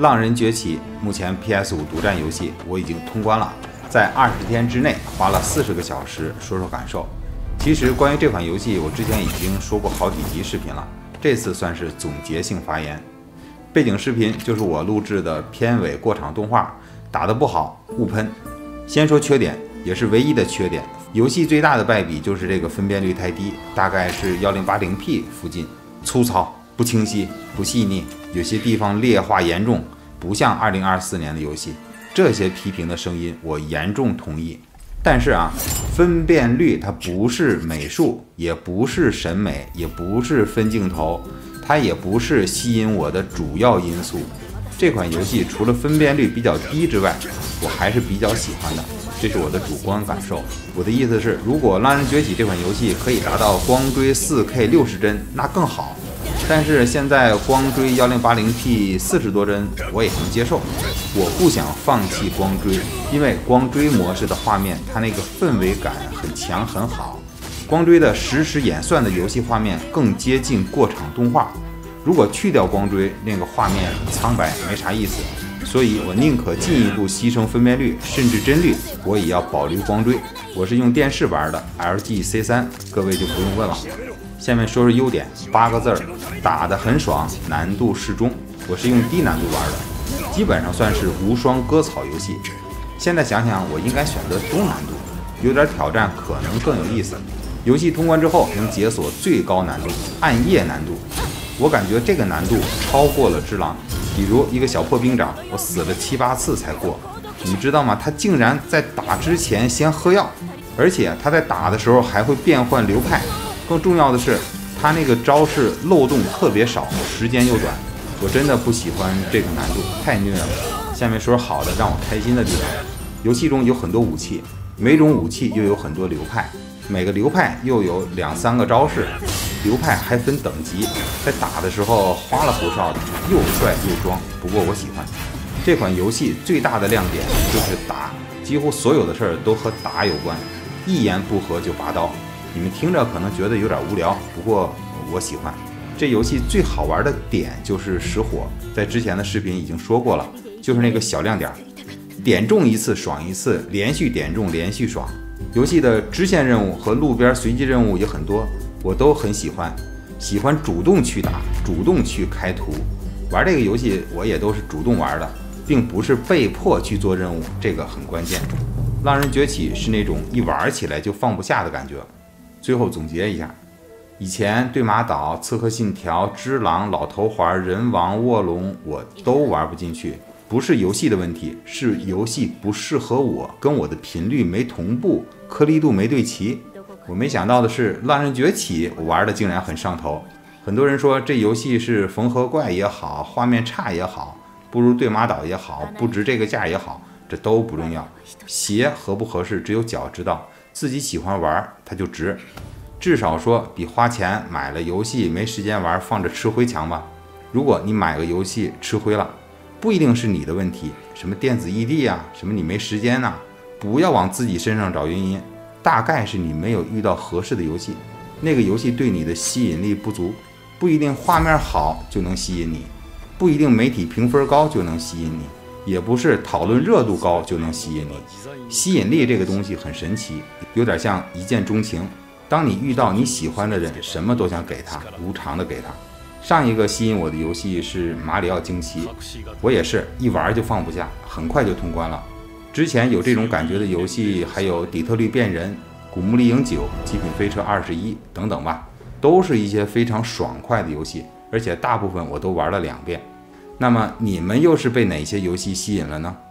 浪人崛起目前 PS5 独占游戏，我已经通关了，在20天之内花了40个小时，说说感受。其实关于这款游戏，我之前已经说过好几集视频了，这次算是总结性发言。背景视频就是我录制的片尾过场动画，打得不好勿喷。先说缺点，也是唯一的缺点，游戏最大的败笔就是这个分辨率太低，大概是 1080P 附近，粗糙、不清晰、不细腻，有些地方劣化严重，不像2024年的游戏。这些批评的声音我严重同意。但是分辨率它不是美术，也不是审美，也不是分镜头，它也不是吸引我的主要因素。这款游戏除了分辨率比较低之外，我还是比较喜欢的，这是我的主观感受。我的意思是，如果《浪人崛起》这款游戏可以达到光追 4K 60帧，那更好。但是现在光追 1080P 40多帧我也能接受，我不想放弃光追，因为光追模式的画面它那个氛围感很强很好，光追的实时演算的游戏画面更接近过场动画。如果去掉光追，那个画面苍白没啥意思，所以我宁可进一步牺牲分辨率甚至帧率，我也要保留光追。我是用电视玩的 LG C3， 各位就不用问了。下面说说优点，8个字儿，打得很爽，难度适中。我是用低难度玩的，基本上算是无双割草游戏。现在想想，我应该选择中难度，有点挑战可能更有意思。游戏通关之后能解锁最高难度暗夜难度，我感觉这个难度超过了只狼。比如一个小破兵长，我死了7、8次才过，你知道吗？他竟然在打之前先喝药，而且他在打的时候还会变换流派。更重要的是，他那个招式漏洞特别少，时间又短，我真的不喜欢这个难度，太虐了。下面说好的让我开心的地方，游戏中有很多武器，每种武器又有很多流派，每个流派又有2、3个招式，流派还分等级，在打的时候花里胡哨的，又帅又装，不过我喜欢。这款游戏最大的亮点就是打，几乎所有的事儿都和打有关，一言不合就拔刀。你们听着可能觉得有点无聊，不过我喜欢。这游戏最好玩的点就是识火，在之前的视频已经说过了，就是那个小亮点，点中一次爽一次，连续点中连续爽。游戏的支线任务和路边随机任务也很多，我都很喜欢，喜欢主动去打，主动去开图。玩这个游戏我也都是主动玩的，并不是被迫去做任务，这个很关键。浪人崛起是那种一玩起来就放不下的感觉。最后总结一下，以前对马岛、刺客信条、只狼、老头环、人王、卧龙我都玩不进去，不是游戏的问题，是游戏不适合我，跟我的频率没同步，颗粒度没对齐。我没想到的是，浪人崛起我玩的竟然很上头。很多人说这游戏是缝合怪也好，画面差也好，不如对马岛也好，不值这个价也好，这都不重要，鞋合不合适只有脚知道，自己喜欢玩它就值，至少说比花钱买了游戏没时间玩放着吃灰强吧。如果你买个游戏吃灰了，不一定是你的问题，什么电子异地啊，什么你没时间啊，不要往自己身上找原因，大概是你没有遇到合适的游戏，那个游戏对你的吸引力不足，不一定画面好就能吸引你，不一定媒体评分高就能吸引你，也不是讨论热度高就能吸引你。吸引力这个东西很神奇，有点像一见钟情，当你遇到你喜欢的人，什么都想给他，无偿的给他。上一个吸引我的游戏是马里奥惊奇，我也是一玩就放不下，很快就通关了。之前有这种感觉的游戏还有底特律变人、古墓丽影9、极品飞车21等等吧，都是一些非常爽快的游戏，而且大部分我都玩了2遍。那么你们又是被哪些游戏吸引了呢？